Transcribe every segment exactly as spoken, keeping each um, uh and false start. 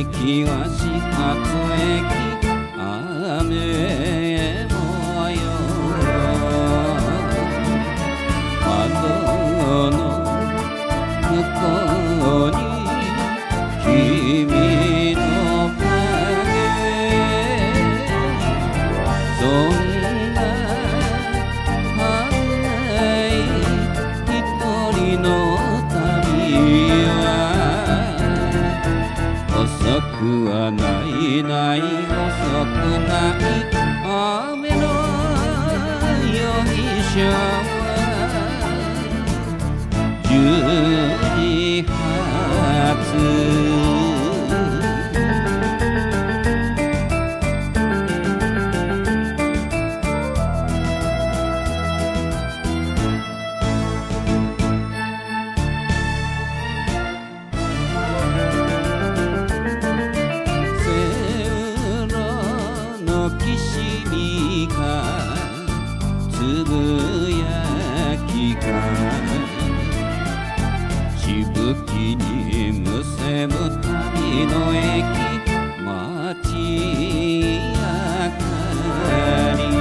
駅は始発駅雨模様窓の向こうに君の影そんな早い一人の旅は遅くはないない遅くない雨の容疑者はじゅうじ発つぶやきかしぶきにむせむ旅の駅街明かり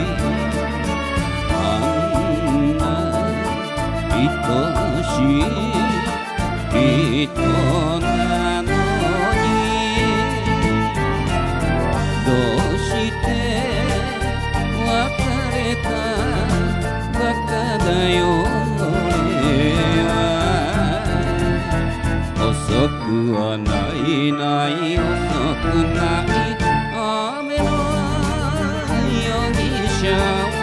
あんな愛しい人なのにどうしてバカだよ俺は遅くはないない遅くない雨の容疑者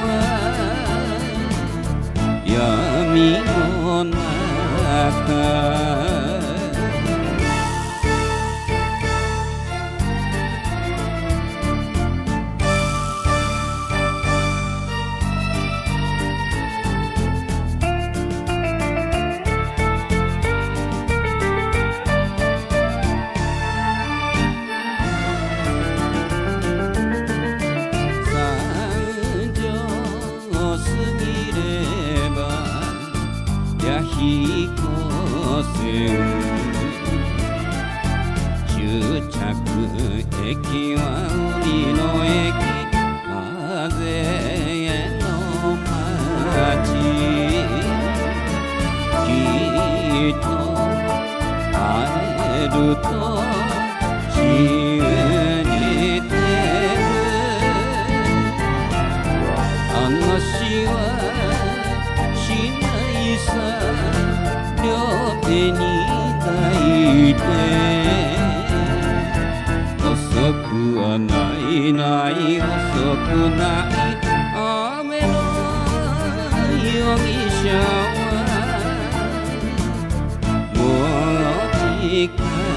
は闇の中飛行船終着駅は海の駅風への街きっと会えると信じてる話はしないさ両手に抱いて遅くはないない遅くない雨の容疑者はもう時間